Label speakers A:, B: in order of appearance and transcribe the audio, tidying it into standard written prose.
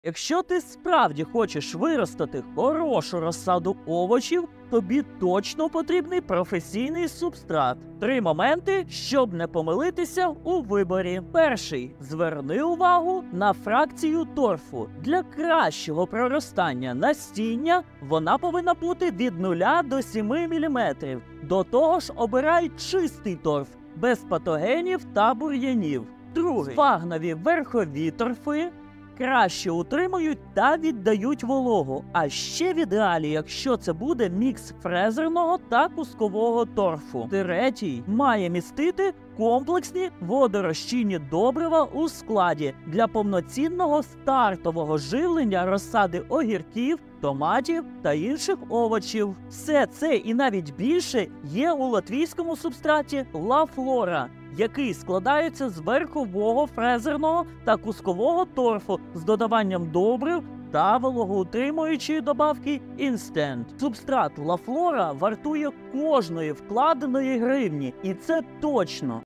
A: Якщо ти справді хочеш виростити хорошу розсаду овочів, тобі точно потрібний професійний субстрат. 3 моменти, щоб не помилитися у виборі. Перший. Зверни увагу на фракцію торфу. Для кращого проростання насіння вона повинна бути від 0 до 7 мм. До того ж, обирай чистий торф, без патогенів та бур'янів. Другий. Спагнові верхові торфи краще утримують та віддають вологу, а ще в ідеалі, якщо це буде мікс фрезерного та кускового торфу. Третій має містити комплексні водорозчинні добрива у складі для повноцінного стартового живлення розсади огірків, томатів та інших овочів. Все це і навіть більше є у латвійському субстраті La Flora, який складається з верхового фрезерного та кускового торфу з додаванням добрив та вологоутримуючої добавки Instant. Субстрат La Flora вартує кожної вкладеної гривні, і це точно.